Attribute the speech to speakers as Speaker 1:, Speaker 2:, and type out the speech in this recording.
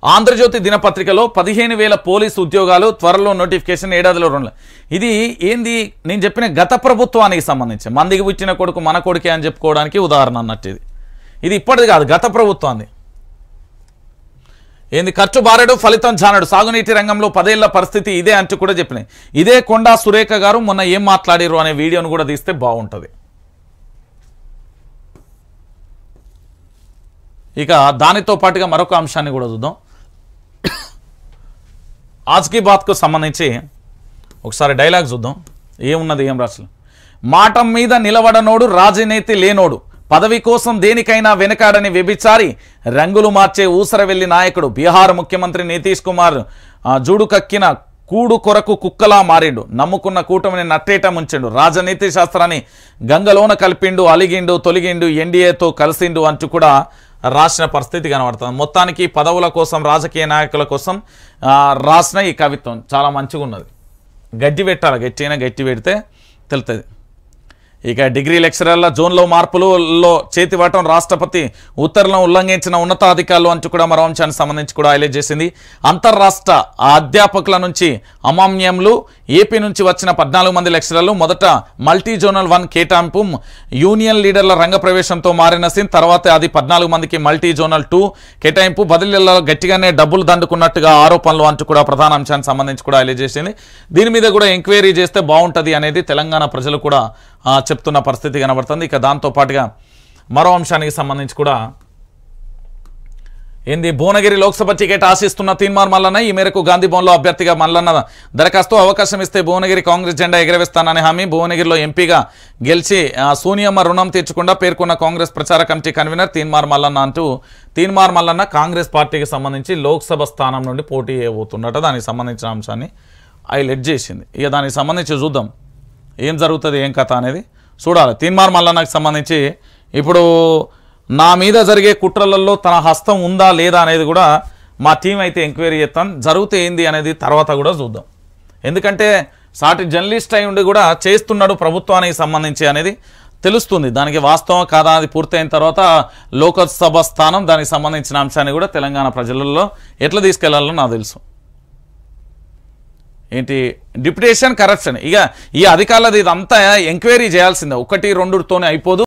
Speaker 1: ఆంధ్రజ్యోతి దినపత్రికలో 15,000 పోలీసు ఉద్యోగాలు త్వరలో నోటిఫికేషన్, ఏడాదిలో 2. ఇది ఏంది? నేను చెప్పిన గత ప్రభుత్వానికి సంబంధించి మందికి పుట్టిన కొడుకు మన కొడుకే అని చెప్పుకోవడానికి ఉదాహరణ అన్నట్టు. ఇది ఇప్పటిది కాదు, గత ప్రభుత్వాన్ని. ఏంది? ఖర్చు బారెడు, ఫలితం జానడు. సాగునీటి రంగంలో 10 ఏళ్ల పరిస్థితి ఇదే అంటూ కూడా చెప్పినాయి. ఇదే కొండా సురేఖ గారు మొన్న ఏం మాట్లాడారు అనే వీడియోను కూడా తీస్తే బాగుంటుంది. ఇక దానితో పాటుగా మరొక అంశాన్ని కూడా చూద్దాం. ఆజ్ కీ బాత్కు సంబంధించి ఒకసారి డైలాగ్ చూద్దాం. ఏమున్నది, ఏం రాసలు. మాట మీద నిలబడనోడు రాజనీతి లేనోడు, పదవి కోసం దేనికైనా వెనకాడని వ్యభిచారి, రంగులు మార్చే ఊసరవెల్లి నాయకుడు. బీహార్ ముఖ్యమంత్రి నితీష్ కుమార్ జూడు కక్కిన కూడు కొరకు కుక్కలా మారిండు. నమ్ముకున్న కూటమిని నట్టేట ముంచిండు. రాజనీతి శాస్త్రాన్ని గంగలోన కలిపిండు, అలిగిండు, తొలిగిండు, ఎన్డీఏతో కలిసిండు అంటూ కూడా రాసిన పరిస్థితి కనబడుతుంది. మొత్తానికి పదవుల కోసం, రాజకీయ నాయకుల కోసం రాసిన ఈ కవిత్వం చాలా మంచిగా ఉన్నది. గట్టి పెట్టాలి, గట్టి అయినా గట్టి పెడితే తెలుస్తుంది. ఇక డిగ్రీ లెక్చరర్ల జోన్లో మార్పులలో చేతివాటం, రాష్ట్రపతి ఉత్తర్వులను ఉల్లంఘించిన ఉన్నతాధికారులు అంటూ కూడా మరో అంశానికి సంబంధించి కూడా హైలైట్ చేసింది. అంతర్రాష్ట్ర అధ్యాపకుల నుంచి అమాన్యంలు. ఏపీ నుంచి వచ్చిన 14 మంది లెక్చరర్లు. మొదట మల్టీ జోనల్ 1 కేటాయింపు, యూనియన్ లీడర్ల రంగ ప్రవేశంతో మారిన సీన్. తర్వాత అది 14 మందికి మల్టీ జోనల్ 2 కేటాయింపు. బదిలీలలో గట్టిగానే డబ్బులు దండుకున్నట్టుగా ఆరోపణలు అంటూ కూడా ప్రధాన అంశానికి సంబంధించి కూడా హైలైట్ చేసింది. దీని మీద కూడా ఎంక్వైరీ చేస్తే బాగుంటుంది అనేది తెలంగాణ ప్రజలు కూడా చెప్తున్న పరిస్థితి కనబడుతుంది. ఇక దాంతో పాటుగా మరో అంశానికి సంబంధించి కూడా ఏంది? భువనగిరి లోక్సభ టికెట్ ఆశిస్తున్న తీన్మార్ మల్లన్న. ఈ మేరకు గాంధీ భవన్లో అభ్యర్థిగా మల్లన్న దరఖాస్తు. అవకాశం ఇస్తే భువనగిరి కాంగ్రెస్ జెండా ఎగరవేస్తానని హామీ. భువనగిరిలో ఎంపీగా గెలిచి సోనియమ్మ రుణం తీర్చకుండా పేర్కొన్న కాంగ్రెస్ ప్రచార కమిటీ కన్వీనర్ తీన్మార్ మల్లన్న అంటూ తీన్మార్ మల్లన్న కాంగ్రెస్ పార్టీకి సంబంధించి లోక్సభ స్థానం నుండి పోటీ చేయబోతున్నట. దానికి సంబంధించిన అంశాన్ని హైలైట్ చేసింది. ఇక దానికి సంబంధించి చూద్దాం ఏం జరుగుతుంది, ఏం కథ అనేది చూడాలి. తీన్మార్ మల్లన్నకు సంబంధించి ఇప్పుడు నా మీద జరిగే కుట్రలలో తన హస్తం ఉందా లేదా అనేది కూడా మా టీం అయితే ఎంక్వైరీ చేస్తాం. జరిగితే ఏంది అనేది తర్వాత కూడా చూద్దాం. ఎందుకంటే సాటి జర్నలిస్ట్ అయి ఉండి కూడా చేస్తున్నాడు ప్రభుత్వానికి సంబంధించి అనేది తెలుస్తుంది. దానికి వాస్తవం కాదా అది పూర్తయిన తర్వాత లోకసభ స్థానం, దానికి సంబంధించిన అంశాన్ని కూడా తెలంగాణ ప్రజలలో ఎట్లా తీసుకెళ్లాలో నాకు తెలుసు. ఏంటి? Deputation, corruption. ఇక ఈ అధికారులది ఇదంతా ఎంక్వైరీ చేయాల్సిందే. 1, 2తోనే అయిపోదు.